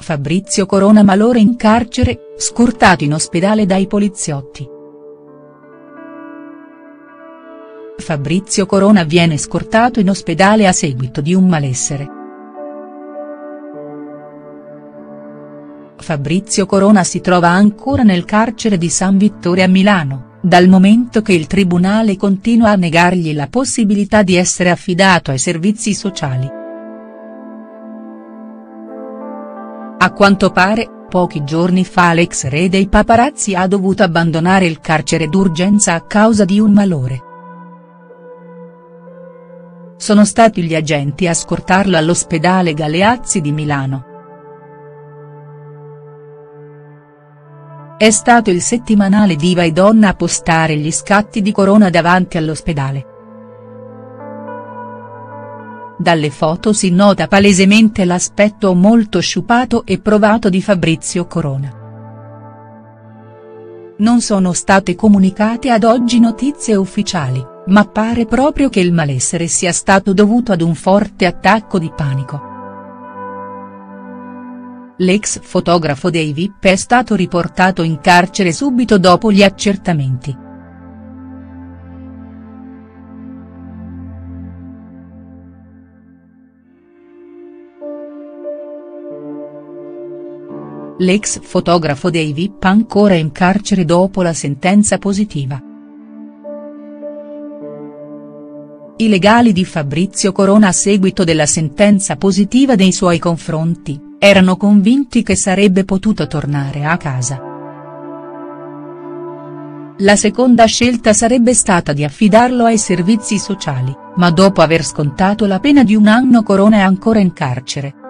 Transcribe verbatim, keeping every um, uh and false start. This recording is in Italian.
Fabrizio Corona malore in carcere, scortato in ospedale dai poliziotti. Fabrizio Corona viene scortato in ospedale a seguito di un malessere. Fabrizio Corona si trova ancora nel carcere di San Vittore a Milano, dal momento che il tribunale continua a negargli la possibilità di essere affidato ai servizi sociali. A quanto pare, pochi giorni fa l'ex re dei paparazzi ha dovuto abbandonare il carcere d'urgenza a causa di un malore. Sono stati gli agenti a scortarlo all'ospedale Galeazzi di Milano. È stato il settimanale Diva e Donna a postare gli scatti di Corona davanti all'ospedale. Dalle foto si nota palesemente l'aspetto molto sciupato e provato di Fabrizio Corona. Non sono state comunicate ad oggi notizie ufficiali, ma pare proprio che il malessere sia stato dovuto ad un forte attacco di panico. L'ex fotografo dei V I P è stato riportato in carcere subito dopo gli accertamenti. L'ex fotografo dei V I P ancora in carcere dopo la sentenza positiva. I legali di Fabrizio Corona a seguito della sentenza positiva nei suoi confronti, erano convinti che sarebbe potuto tornare a casa. La seconda scelta sarebbe stata di affidarlo ai servizi sociali, ma dopo aver scontato la pena di un anno Corona è ancora in carcere.